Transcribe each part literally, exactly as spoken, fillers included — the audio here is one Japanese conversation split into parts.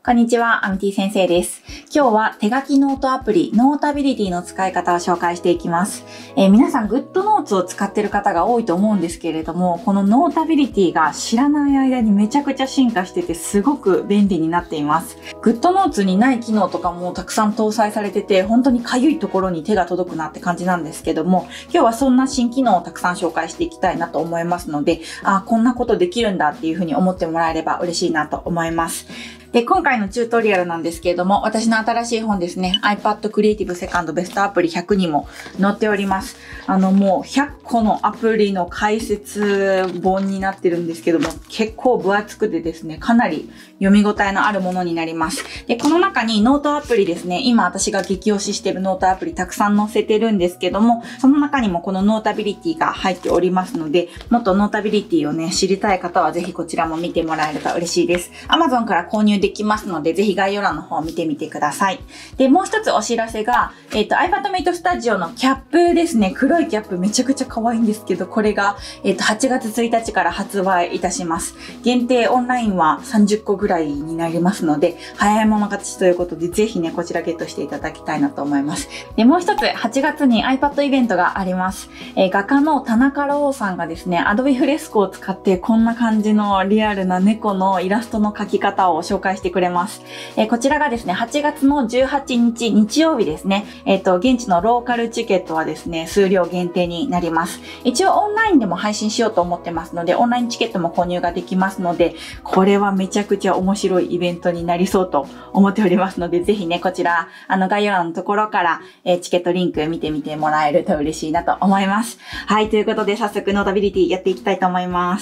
こんにちは、アミティ先生です。今日は手書きノートアプリ、ノータビリティの使い方を紹介していきます。えー、皆さん、グッドノーツを使っている方が多いと思うんですけれども、このノータビリティが知らない間にめちゃくちゃ進化してて、すごく便利になっています。グッドノーツにない機能とかもたくさん搭載されてて、本当にかゆいところに手が届くなって感じなんですけども、今日はそんな新機能をたくさん紹介していきたいなと思いますので、あ、こんなことできるんだっていうふうに思ってもらえれば嬉しいなと思います。で、今回のチュートリアルなんですけれども、私の新しい本ですね、iPad Creative Second ベストアプリひゃくにも載っております。あの、もうひゃっこのアプリの解説本になってるんですけども、結構分厚くてですね、かなり読み応えのあるものになります。で、この中にノートアプリですね、今私が激推ししてるノートアプリたくさん載せてるんですけども、その中にもこのノータビリティが入っておりますので、もっとノータビリティをね、知りたい方はぜひこちらも見てもらえると嬉しいです。Amazon から購入できますので、ぜひ概要欄の方を見てみてください。で、もう一つお知らせが、えっと、iPad Mate Studio のキャップですね。黒いキャップめちゃくちゃ可愛いんですけど、これが、えっと、はちがつついたちから発売いたします。限定オンラインはさんじゅっこぐらいになりますので、早い者勝ちということで、ぜひね、こちらゲットしていただきたいなと思います。で、もう一つ、はちがつに iPad イベントがあります。えー、画家の田中郎さんがですね、Adobe Fresco を使ってこんな感じのリアルな猫のイラストの描き方を紹介してくれます。えー、こちらがですね、はちがつのじゅうはちにち日曜日ですね。えっと、現地のローカルチケットはですね、数量限定になります。一応オンラインでも配信しようと思ってますので、オンラインチケットも購入ができますので、これはめちゃくちゃ面白いイベントになりそうと思っておりますので、ぜひね、こちら、あの概要欄のところから、えー、チケットリンク見てみてもらえると嬉しいなと思います。はい、ということで早速ノータビリティやっていきたいと思います。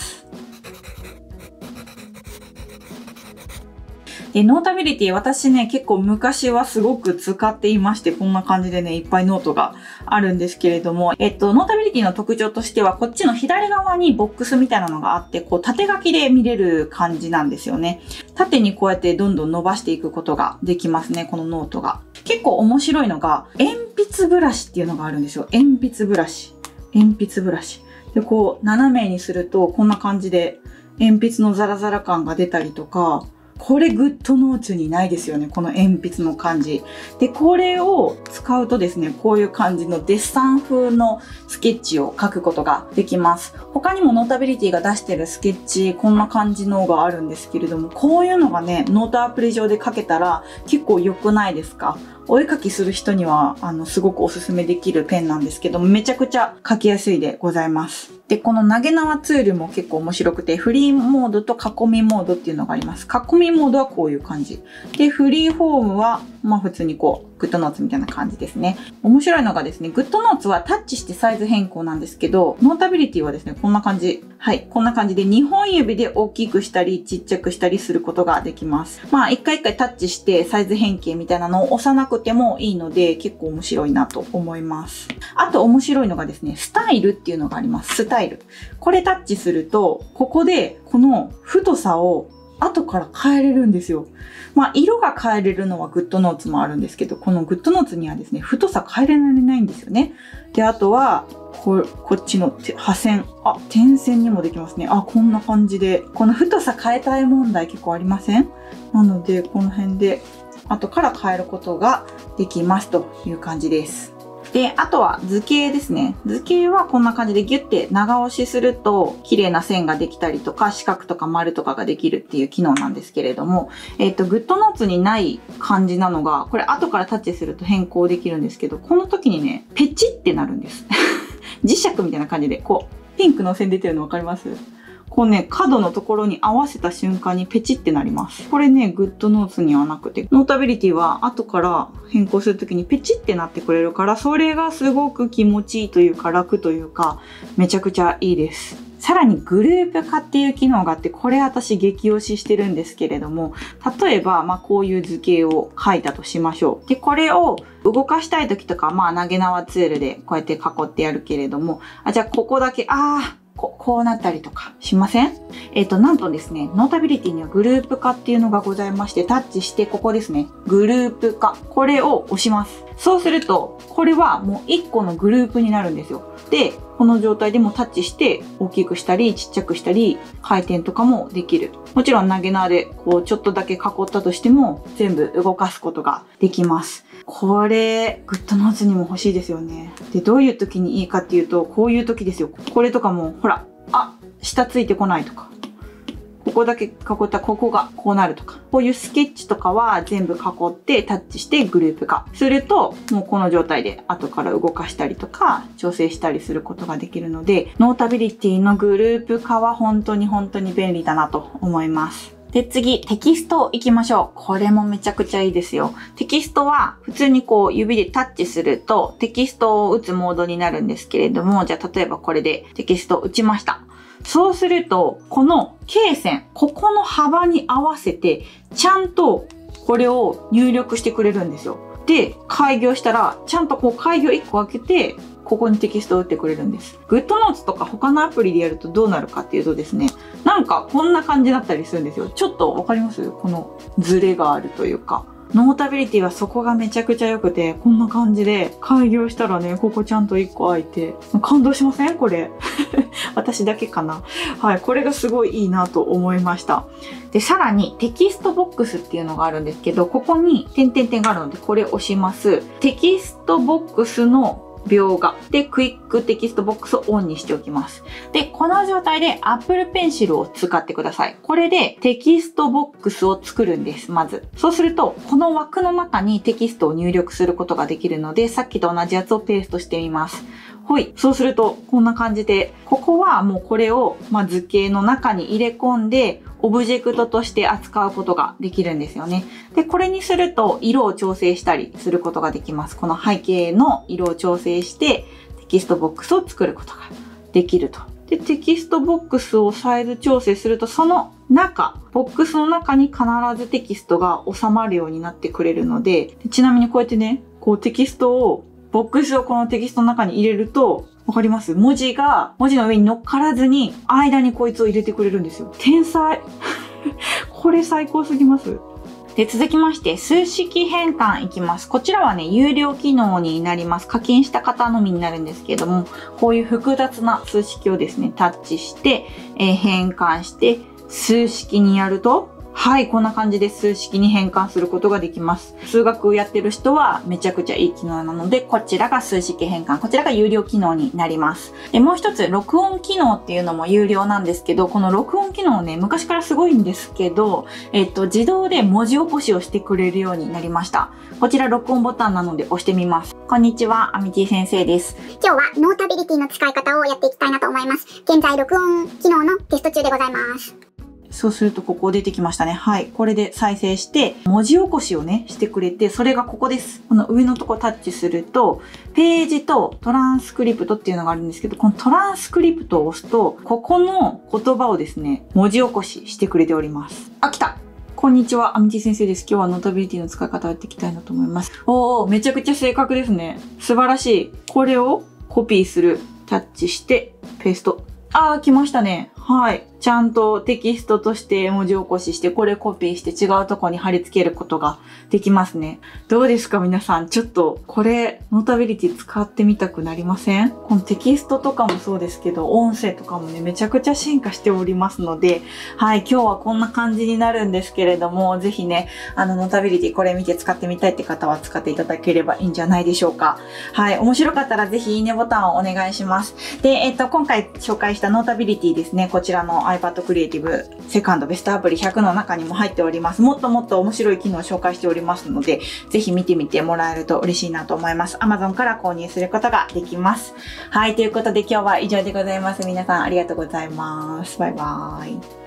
で、ノータビリティ、私ね、結構昔はすごく使っていまして、こんな感じでね、いっぱいノートがあるんですけれども、えっと、ノータビリティの特徴としては、こっちの左側にボックスみたいなのがあって、こう、縦書きで見れる感じなんですよね。縦にこうやってどんどん伸ばしていくことができますね、このノートが。結構面白いのが、鉛筆ブラシっていうのがあるんですよ。鉛筆ブラシ。鉛筆ブラシ。で、こう、斜めにすると、こんな感じで、鉛筆のザラザラ感が出たりとか、これグッドノーツにないですよね。この鉛筆の感じ。で、これを使うとですね、こういう感じのデッサン風のスケッチを書くことができます。他にもノータビリティが出してるスケッチ、こんな感じのがあるんですけれども、こういうのがね、ノートアプリ上で書けたら結構良くないですか？お絵描きする人には、あの、すごくおすすめできるペンなんですけども、めちゃくちゃ書きやすいでございます。で、この投げ縄ツールも結構面白くて、フリーモードと囲みモードっていうのがあります。囲みモードはこういう感じ。で、フリーフォームは、まあ普通にこう、グッドノーツみたいな感じですね。面白いのがですね、グッドノーツはタッチしてサイズ変更なんですけど、ノータビリティはですね、こんな感じ。はい、こんな感じでにほん指で大きくしたり、ちっちゃくしたりすることができます。まあ、一回一回タッチしてサイズ変形みたいなのを押さなくてもいいので、結構面白いなと思います。あと面白いのがですね、スタイルっていうのがあります。スタイル。これタッチすると、ここでこの太さを後から変えれるんですよ。まあ、色が変えれるのはグッドノーツもあるんですけど、このグッドノーツにはですね、太さ変えれないんですよね。で、あとは、こ, こっちの破線。あ、点線にもできますね。あ、こんな感じで。この太さ変えたい問題結構ありません？なので、この辺で後から変えることができますという感じです。で、あとは図形ですね。図形はこんな感じでギュッて長押しすると綺麗な線ができたりとか四角とか丸とかができるっていう機能なんですけれども、えっと、グッドノーツにない感じなのが、これ後からタッチすると変更できるんですけど、この時にね、ペチってなるんです。磁石みたいな感じで、こう、ピンクの線出てるの分かります？こうね、角のところに合わせた瞬間にペチってなります。これね、グッドノーツにはなくて、ノータビリティは後から変更するときにペチってなってくれるから、それがすごく気持ちいいというか楽というか、めちゃくちゃいいです。さらにグループ化っていう機能があって、これ私激推ししてるんですけれども、例えば、まあこういう図形を書いたとしましょう。で、これを動かしたい時とか、まあ投げ縄ツールでこうやって囲ってやるけれども、あ、じゃあここだけ、あー、 こう、こうなったりとかしません？えっと、なんとですね、ノータビリティにはグループ化っていうのがございまして、タッチしてここですね、グループ化。これを押します。そうすると、これはもういっこのグループになるんですよ。で、この状態でもタッチして大きくしたりちっちゃくしたり回転とかもできる。もちろん投げ縄でこうちょっとだけ囲ったとしても全部動かすことができます。これ、グッドノーツにも欲しいですよね。で、どういう時にいいかっていうと、こういう時ですよ。これとかも、ほら、あ、下ついてこないとか。ここだけ囲ったここがこうなるとか。こういうスケッチとかは全部囲ってタッチしてグループ化すると、もうこの状態で後から動かしたりとか調整したりすることができるので、ノータビリティのグループ化は本当に本当に便利だなと思います。で、次、テキスト行きましょう。これもめちゃくちゃいいですよ。テキストは普通にこう指でタッチするとテキストを打つモードになるんですけれども、じゃあ例えばこれでテキストを打ちました。そうすると、この罫線、ここの幅に合わせて、ちゃんとこれを入力してくれるんですよ。で、開業したら、ちゃんとこう開業いっこ開けて、ここにテキストを打ってくれるんです。グッドノーツとか他のアプリでやるとどうなるかっていうとですね、なんかこんな感じだったりするんですよ。ちょっとわかります？このズレがあるというか。ノータビリティはそこがめちゃくちゃ良くて、こんな感じで開業したらね、ここちゃんといっこ開いて、感動しません？これ。私だけかな。はい。これがすごいいいなと思いました。で、さらにテキストボックスっていうのがあるんですけど、ここに点々点があるので、これ押します。テキストボックスの描画でクイックテキストボックスをオンにしておきます。で、この状態で Apple Pencil を使ってください。これでテキストボックスを作るんです、まず。そうすると、この枠の中にテキストを入力することができるので、さっきと同じやつをペーストしてみます。ほい。そうすると、こんな感じで、ここはもうこれを、まあ、図形の中に入れ込んで、オブジェクトとして扱うことができるんですよね。で、これにすると色を調整したりすることができます。この背景の色を調整してテキストボックスを作ることができると。で、テキストボックスをサイズ調整すると、その中、ボックスの中に必ずテキストが収まるようになってくれるので、ちなみにこうやってね、こうテキストを、ボックスをこのテキストの中に入れると、わかります？文字が、文字の上に乗っからずに、間にこいつを入れてくれるんですよ。天才これ最高すぎます。で、続きまして、数式変換いきます。こちらはね、有料機能になります。課金した方のみになるんですけれども、こういう複雑な数式をですね、タッチして、えー、変換して、数式にやると、はい、こんな感じで数式に変換することができます。数学をやってる人はめちゃくちゃいい機能なので、こちらが数式変換。こちらが有料機能になります。で、もう一つ、録音機能っていうのも有料なんですけど、この録音機能ね、昔からすごいんですけど、えっと、自動で文字起こしをしてくれるようになりました。こちら録音ボタンなので押してみます。こんにちは、アミティ先生です。 今日はノータビリティの使い方をやっていきたいなと思います。現在、録音機能のテスト中でございます。 そうするとここ出てきましたね。はい。これで再生して、文字起こしをね、してくれて、それがここです。この上のとこタッチすると、ページとトランスクリプトっていうのがあるんですけど、このトランスクリプトを押すと、ここの言葉をですね、文字起こししてくれております。あ、来た！こんにちは、アミティ先生です。今日はノータビリティの使い方をやっていきたいなと思います。おー、めちゃくちゃ正確ですね。素晴らしい。これをコピーする。タッチして、ペースト。あー、来ましたね。はい。ちゃんとテキストとして文字起こしして、これコピーして違うとこに貼り付けることができますね。どうですか皆さん。ちょっと、これ、ノータビリティ使ってみたくなりません？このテキストとかもそうですけど、音声とかもね、めちゃくちゃ進化しておりますので、はい、今日はこんな感じになるんですけれども、ぜひね、あの、ノータビリティこれ見て使ってみたいって方は使っていただければいいんじゃないでしょうか。はい、面白かったらぜひいいねボタンをお願いします。で、えっと、今回紹介したノータビリティですね、こちらの iPad クリエイティブセカンドベストアプリひゃくの中にも入っております。もっともっと面白い機能を紹介しておりますので、ぜひ見てみてもらえると嬉しいなと思います。Amazon から購入することができます。はい、ということで今日は以上でございます。皆さんありがとうございます。バイバーイ。